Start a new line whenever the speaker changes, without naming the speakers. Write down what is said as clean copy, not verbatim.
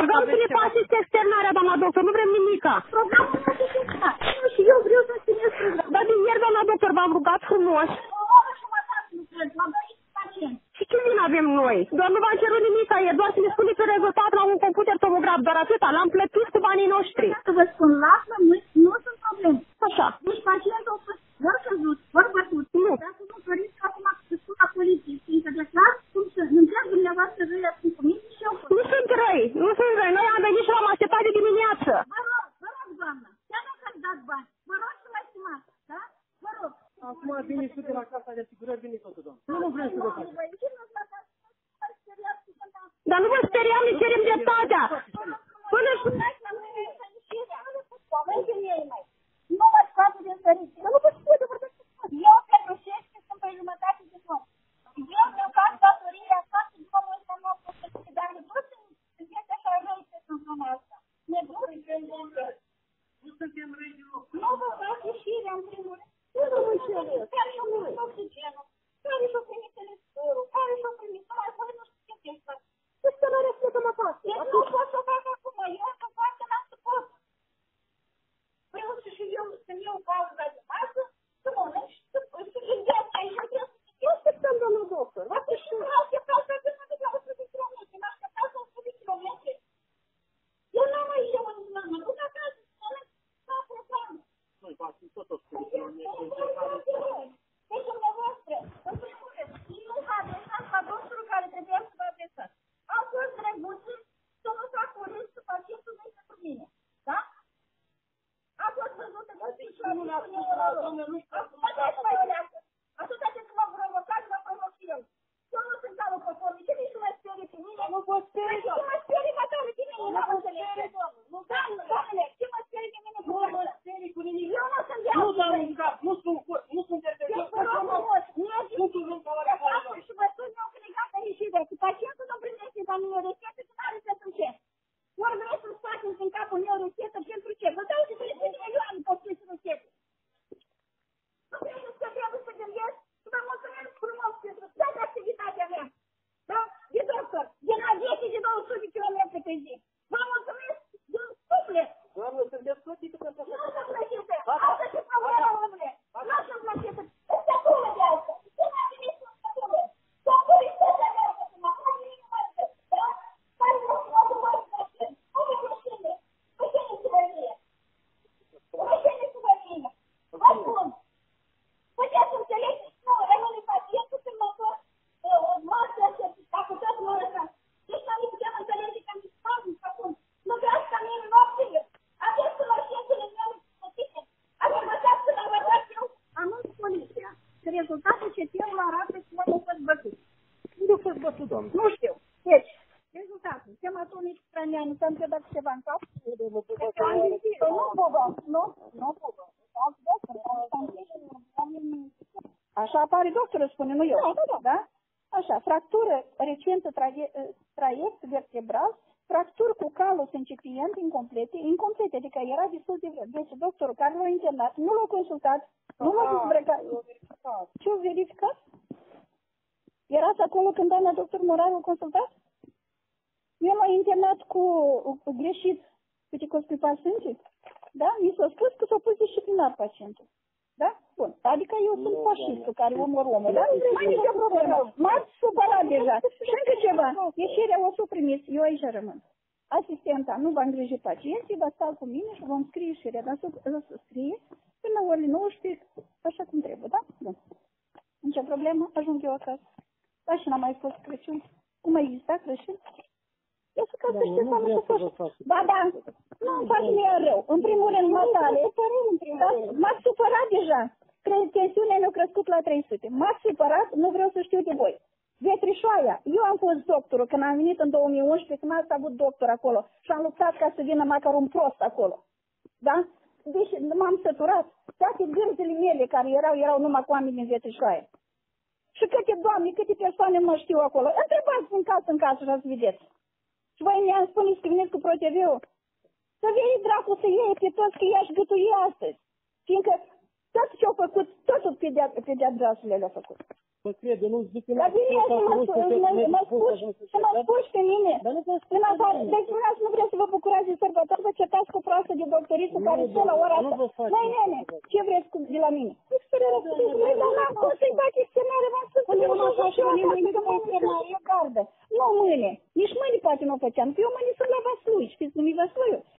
Rugăm să ne faceți externarea, doamna doctor, nu vrem nimica.
Programul nu se externat. Și eu vreau să țineți programul.
Dar din ieri, doamna doctor, v-am rugat frumos. Și ce vin avem noi? Doar nu v-am cerut nimica, e doar să ne spuneți rezultat la un computer tomograf, doar atâta, l-am plătit cu banii noștri.
Să vă spun, lasă, nu sunt probleme.
Așa.
Deci pacientul a fost ori căzut, ori bătut.
Nu.
Dacă nu doriți că acum să spun la poliție, fiindcă de clar, cum să întreagă dumneavoastră răia cu mine și eu.
Nu sunt răi, nu sunt răi. Noi am venit și l-am așteptat de dimineață.
Vă rog, doamnă, chiar nu că-mi dați bani. Vă rog să mă estimați, da? Vă rog.
Acum vine și de la casa de asigurări, vine totul, doamnă. Nu vrem să vă facem.
Dar nu vă speriam, ne cerem dreptatea. Până și...
Nu mă scoate din săriți. Nu vă spune, vorbesc cu spune. Eu pentru șefie sunt pe jumătate de om. Eu mi-o fac datoria toată drumul ăsta nu a fost să dar ne duc în viața așa răi pe zona asta. Ne duc în viața.
Nu suntem răi de loc.
Nu vă fac ieșirea în primul rând. Nu vă încerc. Care și-o primit oxigenul, care și-o primit telesforul, care și-o primit. Numai voi nu știu ce este.
Deci să mă reflectăm acasă.
Eu nu pot să fac acum. Eu să fac că n-am să pot. Vreau să și eu să-mi iau pauza de masă, să mănânc și să gândească aici.
Eu așteptăm, doamna doctor.
Poate și nu așteptați să vină de la 100 de kilometri. Mă așteptați 100 de kilometri. Eu n-am aici mă duc acasă să mănânc. Nu am problemă.
Noi facem tot 100 de kilometri.
Deci dumneavoastră, în primul rând, nu vă adresați la doctorul care trebuia să vă adresați. Au fost drăguți să nu fac un risc pacientul meu pentru mine. Da? A fost văzută de piciorul meu. Acum dați mai ulească. Atâta de să mă provocați, mă provoc eu. Eu nu sunt calul poporului. Ce nici nu mă sperie pe mine?
Nu vă sperie,
Ce mă sperie pe tale? Pe mine nu mă sperie, doamne. Doamne, ce mă sperie pe mine?
Nu mă sperie cu nimic.
Eu nu sunt
Nu dau un cap, nu sunt
eu vă rog frumos,
nu sunt un călărat.
și vă spun eu că e gata ieșirea. Că pacientul nu primește la mine o rețetă și n-are pentru ce. Ori vreți să-ți faceți în capul meu o rețetă pentru ce? Vă dau și 30 de milioane pe aceste rețete. Nu credeți că trebuie să gândesc? Și vă mulțumesc frumos pentru toată activitatea mea. Da? De doctor, de la 10 de 200 de kilometri pe zi. Vă mulțumesc din suflet.
Doamne, sunteți plătită pentru
Nu sunt plătită. Asta și problema, omule. Nu sunt plătită. Este acolo de asta. Ce m-a venit să mă spune? Să mă pui să se meargă să mă fac inima de da? Care nu mă mai face. Ome creștine. Creștine să vă vie. Creștine să vă vie. Vă spun. Puteți să înțelegeți? Nu, rămâne pacientul când mă fac masă și dacă tot mă lăsăm. Deci noi putem înțelege că mi spun acum. Nu vreau ca mine noaptele. Aveți cunoștințele mele plătite. Ați învățat să mă învățați eu. Anunț poliția. Că rezultatul CT-ul arată că m-am fost bătut.
Unde a fost bătut, doamne?
Nu știu. Deci, rezultatul. Hematomii craniani. S-a întrebat ceva în cap. Nu bubăm. Nu bubăm. Așa apare doctorul, spune, nu eu. Da? Așa, fractură recentă traiect vertebral, fracturi cu calus incipient incomplete, adică era destul de vreme. Deci doctorul care l-a internat, nu l-a consultat, nu l-a dezbrăcat. Ce-o verificat? Erați acolo când doamna doctor Morar l-a consultat? Eu m-am internat cu greșit puticospipal sânge. Da? Mi s-a spus că s-a pus disciplinar pacientul. Da? Bun. Adică eu sunt fașistul care omor omul, da? Mai nicio problemă. M-ați supărat deja. Și încă ceva. Ieșirea o să o primiți. Eu aici rămân. Asistenta nu va îngriji pacienții, va sta cu mine și vom scrie ieșirea. Dar să scrie până la ori 19, așa cum trebuie, da? Bun. Nicio problemă, ajung eu acasă. Da, și n-am mai fost Crăciun. Cum mai exista Crăciun? Eu să ca să știu să am fost. Ba da, nu-mi fac mie rău. În primul rând, matale. M-ați supărat deja. Tensiunea mi-a crescut la 300. M-ați supărat, nu vreau să știu de voi. Vetrișoaia. Eu am fost doctorul când am venit în 2011, când ați avut doctor acolo. Și am luptat ca să vină măcar un prost acolo. Da? Deci m-am săturat. Toate gârzile mele care erau numai cu oameni din Vetrișoaia. Și câte doamne, câte persoane mă știu acolo. Întrebați în casă și ați vedeți. Și voi mi-am spus că veniți cu ProTV-ul. Să veni dracu să iei pe toți că i-aș gătui astăzi. Fiindcă tot ce-au făcut, totul pe de-a drasule le-a făcut.
Vă cred, eu nu zic că
Dar vine și mă spuși pe mine.
Dar nu vă spun
În afară, deci dumneavoastră nu vreți să vă bucurați de sărbători, vă certați cu proastă de doctoriță care stă la ora asta. Măi, nene, ce vreți de la mine? Măi, dar n-am cum să-i bag externare, v-am spus că eu așa și eu gardă. Nu mâine, nici mâine poate nu o făceam, că eu mâine sunt la Vaslui, știți cum e Vasluiul?